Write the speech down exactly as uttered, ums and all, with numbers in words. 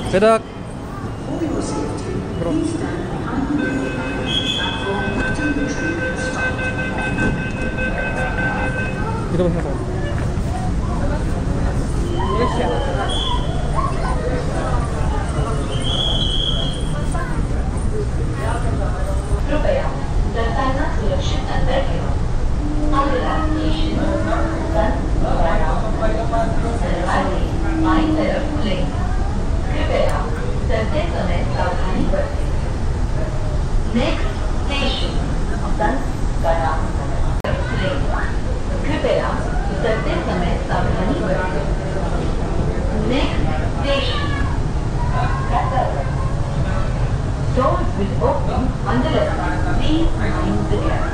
Dadah. For your safety, Bro. please stand behind the platform until the train stops. Kita boleh masuk. कृपया दर्शाना सुरक्षित अंदर है। अगला स्टेशन हाईवे बाईं तरफ खुले। कृपया चलते समय सावधानी बरतें। नेक्स्ट स्टेशन गया खुले। कृपया चलते समय सावधानी बरतें। Next station Doors will open on the left. Please mind the gap.